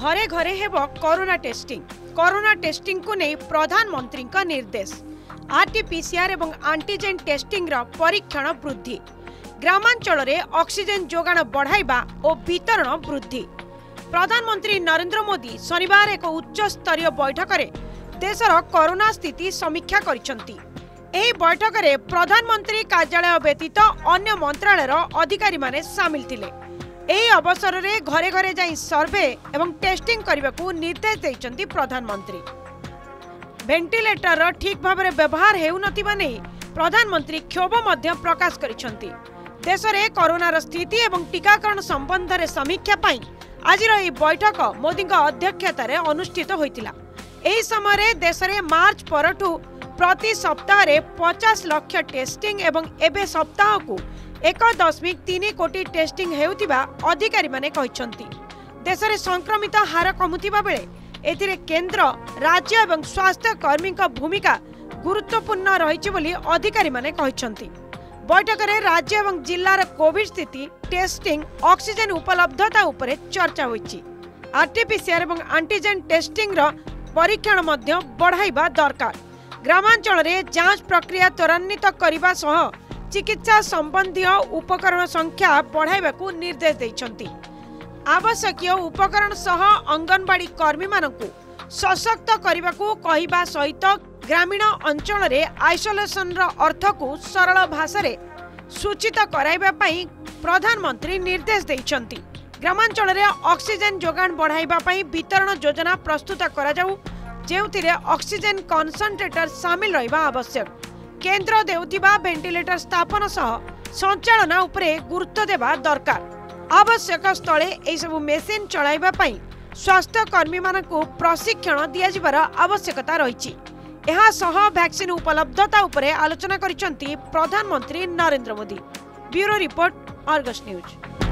घरे घरे हेब कोरोना टेस्टिंग को नहीं प्रधानमंत्री निर्देश। आरटीपीसीआर एवं एंटीजेन टेस्टिंग परीक्षण वृद्धि, ग्रामांचल में ऑक्सीजन जोगाण बढ़ाइबा और वितरण वृद्धि। प्रधानमंत्री नरेंद्र मोदी शनिवार एक उच्च स्तरीय बैठक में देशर कोरोना स्थिति समीक्षा करिसेंती। एही बैठक में प्रधानमंत्री कार्यालय व्यतीत अन्य मंत्रालयर अधिकारी माने शामिल थिले। एही अवसर में घरे घरे जाई सर्वे एवं टेस्टिंग करने को निर्देश देइचंती प्रधानमंत्री। वेंटिलेटर ठीक भाव में व्यवहार हेउनथिबा नै प्रधानमंत्री क्षोभ मध्य प्रकाश करिसेंती। देश में कोरोनार स्थिति एवं टीकाकरण संबंध में समीक्षा पाई आजिर एही बैठक मोदी अध्यक्षतार अनुष्ठित होइतिला। एही समय देश में मार्च परठू प्रति सप्ताह 50 लाख टेस्टिंग एवं एबे सप्ताह को 1.3 कोटी टेस्टिंग हेउतिबा अधिकारी माने कहिसंती। देश में संक्रमित हार कमुथिबा बेले एथिरे केंद्र, राज्य एवं स्वास्थ्य कर्मी भूमिका गुरुत्वपूर्ण रहिछि बोली अधिकारी माने कहिसंती। बैठक में राज्य एवं जिल्लार कोविड स्थिति, टेस्टिंग, ऑक्सीजन उपलब्धता उपरे चर्चा होइछि। आरटीपीसीआर एवं एंटीजेन टेस्टिंग परीक्षण मध्य बढ़ाइबा दरकार। ग्रामांचल में जांच प्रक्रिया त्वरान्वित करने सह चिकित्सा संबंधी उपकरण संख्या बढ़ाइबा को निर्देश देइछंती। आवश्यक उपकरण सह अंगनवाड़ी कर्मी मानकु सशक्त करने को कहिबा सहित ग्रामीण अंचल में आइसोलेशन अर्थ को सरल भाषा रे सूचित कराइबा पई प्रधानमंत्री निर्देश देइछंती। ग्रामांचल में ऑक्सीजन जोगाण बढ़ाइबा पई वितरण योजना प्रस्तुत करा जाऊ, जेउथिरे ऑक्सीजन कॉन्संट्रेटर शामिल रहिबा आवश्यक। केंद्र देउथिबा वेंटिलेटर स्थापन सह संचालन उपरे गुरुत्व देबा दरकार। आवश्यक स्थले एही सब मेसिन चलाइबा पई स्वास्थ्य कर्मी मानकु प्रशिक्षण दिया जिबार आवश्यकता रहिछि। एहा सह वैक्सीन उपलब्धता उपरे आलोचना करिसंती प्रधानमंत्री Narendra Modi. Bureau report, Argus news.